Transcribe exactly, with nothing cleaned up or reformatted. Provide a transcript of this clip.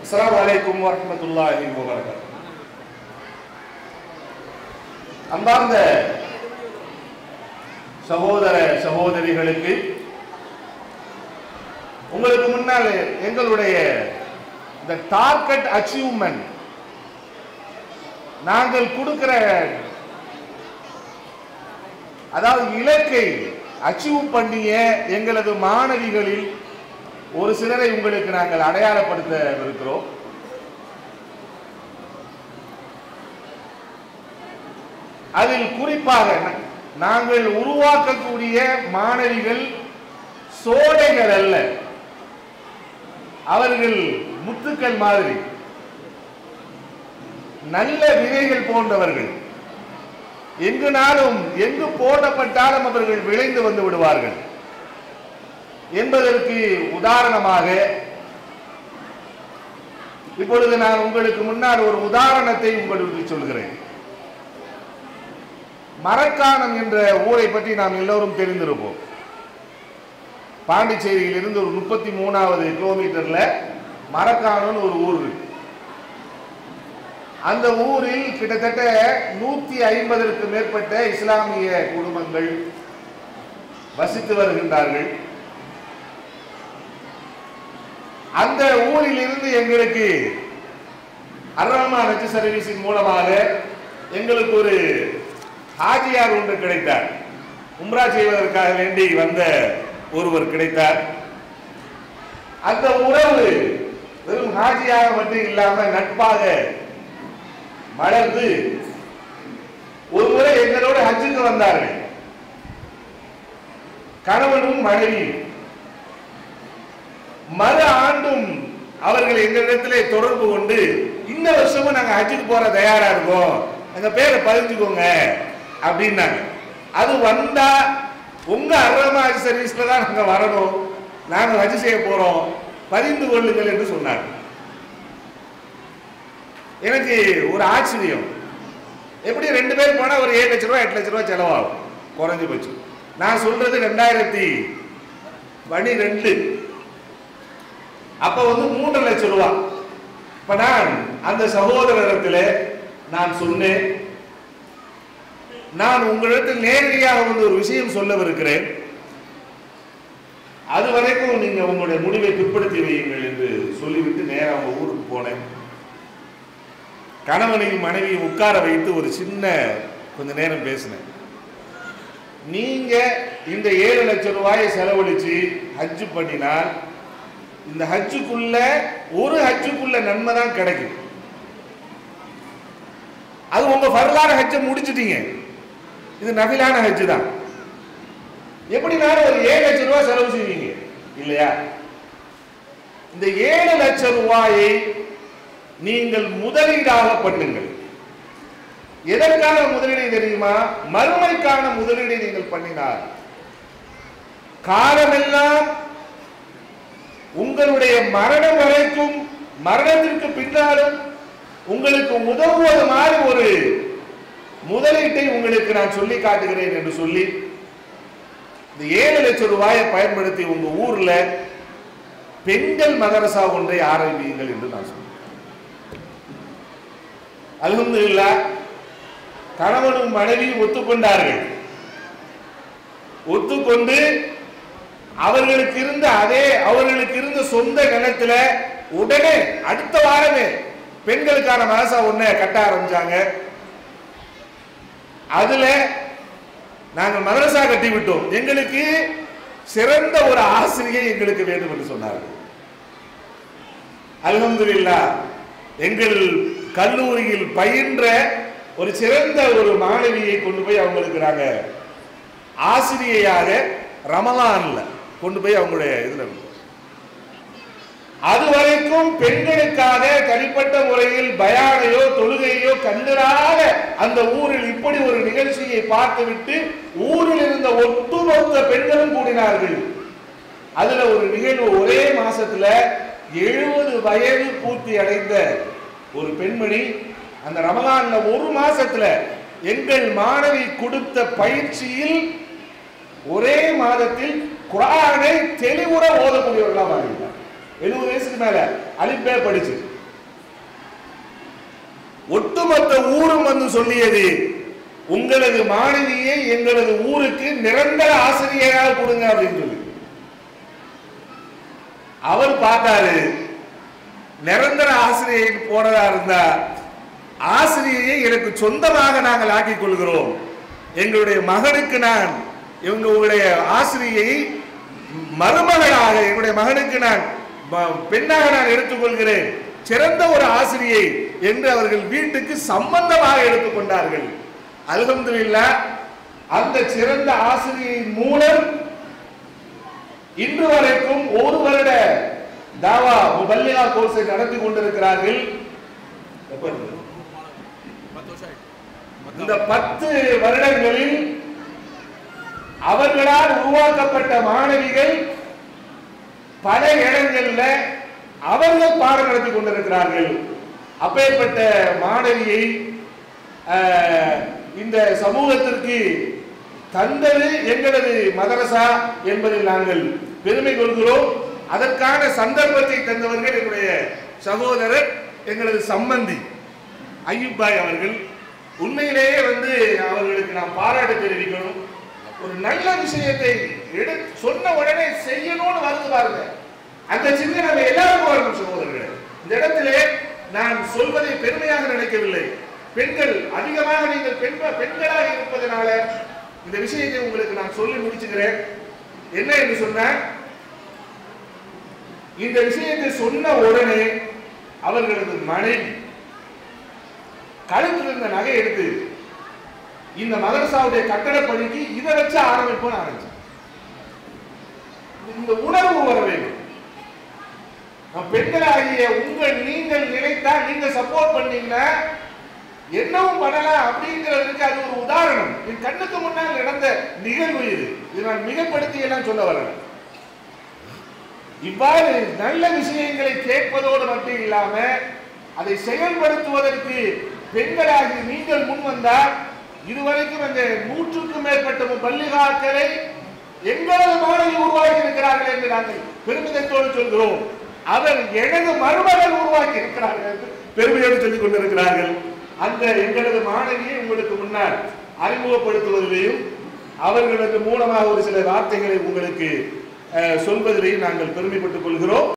அஸ்ஸலாமு அலைக்கும் வரஹ்மத்துல்லாஹி வபரகாத்துஹு. அன்பார்ந்த சகோதர சகோதரிகளுக்கு, உங்களுக்கு முன்னால் எங்களுடைய இந்த டார்கெட் அச்சீவ்மெண்ட், நாங்கள் கொடுக்கிற அதாவது இலக்கை அச்சீவ் பண்ணிய எங்களது மாணவிகளில் ஒரு சிலரை உங்களுக்கு நாங்கள் அடையாளப்படுத்த இருக்கிறோம். அதில் குறிப்பாக நாங்கள் உருவாக்கக்கூடிய மாணவிகள் சோடைகள் அல்ல, அவர்கள் முத்துக்கள் மாதிரி நல்ல விதைகள் போன்றவர்கள். எங்கு நாளும் எங்கு போடப்பட்டாலும் அவர்கள் விளைந்து வந்து விடுவார்கள் என்பதற்கு உதாரணமாக இப்பொழுது நான் உங்களுக்கு முன்னால் ஒரு உதாரணத்தை உங்களுக்கு சொல்கிறேன். மரக்காணம் என்ற ஊரை பற்றி நாம் எல்லோரும் தெரிந்திருப்போம். பாண்டிச்சேரியில் இருந்து ஒரு முப்பத்தி மூணாவது கிலோமீட்டர்ல மரக்காணம் ஒரு ஊர் இருக்கு. அந்த ஊரில் கிட்டத்தட்ட நூத்தி ஐம்பதற்கு மேற்பட்ட இஸ்லாமிய குடும்பங்கள் வசித்து வருகின்றார்கள். அந்த ஊரில் இருந்து எங்களுக்கு அர்-ரஹ்மான் ஹஜ் சர்வீஸின் மூலமாக எங்களுக்கு ஒரு ஹாஜியார் ஒன்று கிடைத்தார். உம்ரா செய்வதற்காக வேண்டி வந்த ஒருவர் கிடைத்தார். அந்த உறவு வெறும் ஹாஜியாக மட்டும் இல்லாம நட்பாக மலர்ந்து ஒரு முறை எங்களோட ஹஜ்ஜுக்கு வந்தார்கள். கணவனும் மனைவியும் மறு ஆண்டும் அவர்கள் எங்களிடத்திலே தொடர்பு கொண்டு இந்த வருஷமும் நாங்க ஹஜ்ஜுக்கு போற தயாரா இருக்கோம், எங்க பேரை பதிஞ்சுக்கோங்க அப்படின்னாங்க. அது வந்தா உங்க அர்-ரஹ்மான் ஹஜ் சர்வீஸ்ல தான் நாங்க வரணும், நாங்க ஹஜ் செய்ய போறோம், பதிந்து கொள்ளுங்கள் என்று சொன்னாங்க. எனக்கு ஒரு ஆச்சரியம், எப்படி ரெண்டு பேர் போனா ஒரு ஏழு லட்சம் ரூபாய் எட்டு லட்சம் ரூபாய் செலவாகும் குறைஞ்சு போச்சு. நான் சொல்றது ரெண்டாயிரத்தி பனிரெண்டு, அப்ப வந்து மூன்று லட்சம் ரூபாய். இப்ப நான் அந்த சகோதரத்தில் நான் சொன்னேன், நான் உங்களிடத்தில் நேரடியாக வந்து ஒரு விஷயம் சொல்லவிருக்கிறேன், அது வரைக்கும் நீங்க உங்களுடைய முடிவை பிற்படுத்தி வையுங்கள் என்று சொல்லிவிட்டு நேரம் அவங்க ஊருக்கு போனேன். கணவனையும் மனைவியும் உட்கார வைத்து ஒரு சின்ன கொஞ்ச நேரம் பேசினேன். நீங்க இந்த ஏழு லட்சம் ரூபாயை செலவழிச்சு ஹஜ்ஜு பண்ணினால் இந்த ஹஜ்ஜுக்குள்ள ஒரு ஹஜ்ஜுக்குள்ள நன்மை தான் கிடைக்கும். அது உங்க ஃபர்லான ஹஜ்ஜை முடிச்சிட்டீங்க, இது நஃபிலான ஹஜ்ஜு தான். எப்படினாலும் ஒரு ஏழு லட்சம் ரூபாய் செலவு செய்வீங்க இல்லையா? இந்த ஏழு லட்சம் ரூபாயை நீங்கள் முதலீடாக பண்ணுங்கள். எதற்கான முதலீடு தெரியுமா? மறுமைக்கான முதலீடை நீங்கள் பண்ணினார் காலமெல்லாம் உங்களுடைய மரணம் வரைக்கும், மரணத்திற்கு பின்னாலும் உங்களுக்கு உதவுவது மாதிரி ஒரு முதலீட்டை உங்களுக்கு நான் சொல்லி காட்டுகிறேன் என்று சொல்லி இந்த ஏழு லட்சம் ரூபாயை பயன்படுத்தி உங்க ஊர்ல பெண்கள் மதரசா ஒன்றை ஆரம்பியுங்கள் என்று நான் சொன்னேன். அல்ஹம்துலில்லாஹ், கணவனும் மனைவியும் ஒத்துக்கொண்டார்கள். ஒத்துக்கொண்டு அவர்களுக்கு இருந்த அதே அவர்களுக்கு இருந்த சொந்த நிலத்துல உடனே அடுத்த வாரமே பெண்களுக்கான மதரசா ஒண்ணு கட்ட ஆரம்பிச்சாங்க. அதுல நாங்கள் மதரசா கட்டி விட்டோம், எங்களுக்கு சிறந்த ஒரு ஆசிரியை எங்களுக்கு வேண்டும் என்று சொன்னார்கள். அல்ஹம்துலில்லாஹ், எங்கள் கல்லூரியில் பயின்ற ஒரு சிறந்த ஒரு மாணவியை கொண்டு போய் அவங்களுக்கு நாங்க ஆசிரியையாக ரமலான்ல கொண்டு போய் அவங்களுடைய இதுல, அதுவரைக்கும் பெண்களுக்காக தனிப்பட்ட முறையில் பயானையோ தொழுகையோ கண்டுராத அந்த ஊரில் இப்படி ஒரு நிகழ்ச்சியை பார்த்துவிட்டு ஊரில் இருந்த ஒட்டுமொத்த பெண்களும் கூடினார்கள். அதுல ஒரு நிகழ்வு, ஒரே மாசத்துல எழுபது வயது பூர்த்தி அடைந்த ஒரு பெண்மணி அந்த ரமலான்ல ஒரு மாசத்துல எங்கள் மாணவி கொடுத்த பயிற்சியில் ஒரே மாதத்தில் குர்ஆனை தெளிவுற ஓதக்கூடியவர்களா மாறினார். எழுபது வயசுக்கு மேல அலிப்பே படிச்சு ஒட்டுமொத்த ஊரும் வந்து சொல்லியது, உங்களது மாணவியை எங்களது ஊருக்கு நிரந்தர ஆசிரியராக கொடுங்க அப்படின்னு சொல்லி. அவர் பார்த்தாரு, நிரந்தர ஆசிரியர் போனதா இருந்தா ஆசிரியையை எனக்கு சொந்தமாக நாங்கள் ஆக்கிக் கொள்கிறோம், எங்களுடைய மகனுக்கு நான் எங்களுடைய ஆசிரியை மருமகளாக எங்களுடைய மகனுக்கு நான் பெண்ணாக நான் எடுத்துக்கொள்கிறேன், சிறந்த ஒரு ஆசிரியை என்று அவர்கள் வீட்டுக்கு சம்பந்தமாக எடுத்துக்கொண்டார்கள். அல்ஹம்துலில்லாஹ், அந்த சிறந்த ஆசிரியையின் மூலம் இன்று வரைக்கும் ஒரு வருட தாவா முபல்லிகா கோர்ஸை நடத்தி கொண்டிருக்கிறார்கள். இந்த பத்து வருடங்களில் அவர்களால் உருவாக்கப்பட்ட மாணவிகள் பல இடங்களில் அவர்கள் பாடம் நடத்தி கொண்டிருக்கிறார்கள். அப்பேற்பட்ட மாணவியை இந்த சமூகத்திற்கு தந்தது எங்களது மதரசா என்பதில் நாங்கள் பெருமை கொள்கிறோம். அதற்கான சந்தர்ப்பத்தை தந்தவர்கள் என்னுடைய சகோதரர், எங்களது சம்பந்தி அய்யூப் பாய் அவர்கள். உண்மையிலேயே வந்து அவர்களுக்கு நாம் பாராட்டு தெரிவிக்கணும். ஒரு நல்ல விஷயத்தை எடு சொன்ன உடனே செய்யணும்னு வருது பாருங்க, அந்த சிந்தனை நம்ம எல்லாருக்கும் வரணும் சகோதரர்களே. இந்த இடத்திலே நான் சொல்வதை பெருமையாக நினைக்கவில்லை. பெண்கள் அதிகமாக நீங்கள் பெண் பெண்களாக இருப்பதனால இந்த விஷயத்தை உங்களுக்கு நான் சொல்லி முடிச்சுக்கிறேன். என்ன என்று சொன்ன, இந்த விஷயத்தை சொன்ன உடனே அவர்களது மனைவி கழுத்தில் இருந்த நகை எடுத்து இந்த மதரசாவுடைய கட்டட பணிக்கு இதை வச்சு ஆரம்பிப்போம் ஆரம்பிச்சு. இந்த உணர்வு வர வேண்டும். பெண்களாகிய உங்கள் நீங்கள் நினைத்தா நீங்க சப்போர்ட் பண்ணீங்கன்னா என்னவும் பண்ணலாம் அப்படிங்கிறதுக்கு அது ஒரு உதாரணம். என் கண்ணுக்கு முன்னால் நடந்த நிகழ்வு இது. இது நான் மிகப்படுத்தி எல்லாம் சொல்ல வரேன். இவ்வாறு நல்ல விஷயங்களை கேட்பதோடு மட்டும் இல்லாம அதை செயல்படுத்துவதற்கு பெண்களாகி நீங்கள் முன் வந்தால், இதுவரைக்கும் அந்த நூற்றுக்கும் மேற்பட்ட பள்ளிகாக்களை எங்களது மாணவி உருவாக்கி இருக்கிறார்கள் என்று நாங்கள் பெருமிதத்தோடு சொல்கிறோம். அவர் எனது மருமகள் உருவாக்கி இருக்கிறார்கள் என்று பெருமையோடு சொல்லிக் கொண்டிருக்கிறார்கள். அந்த எங்களது மாணவியை உங்களுக்கு முன்னால் அறிமுகப்படுத்துவதிலேயும் அவர்களது மூலமாக ஒரு சில வார்த்தைகளை உங்களுக்கு சொல்வதிலேயும் நாங்கள் பெருமைப்பட்டுக் கொள்கிறோம்.